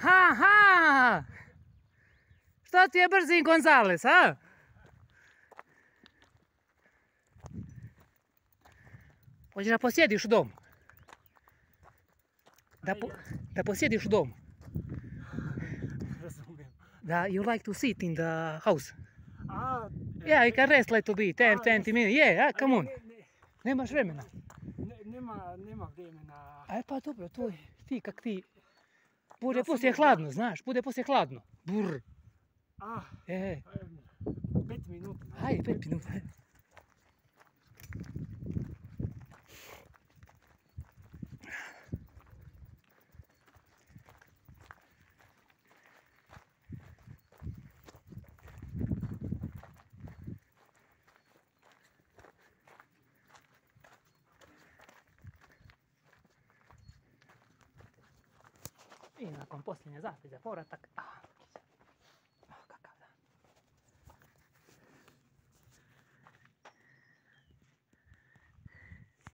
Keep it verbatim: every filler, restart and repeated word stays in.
Ha, ha! Što ti je brzi Gonzales, a? Hoćeš da posjediš u domu? Da, po, da posjediš u domu? Razumijem. Da, you like to sit in the house? A, Yeah, you can rest like to be ten, twenty minutes. Yeah, ah, come on. Ne, ne, Nemaš vremena. ne, nema, nema vremena. Aj pa dobro, to je ti kak ti. Bude Ja sam poslije možda- hladno, znaš, bude poslije hladno. Brr. A, E, pet minuta. hajde, pet minuta. I nakon posljednje zapeze povratak.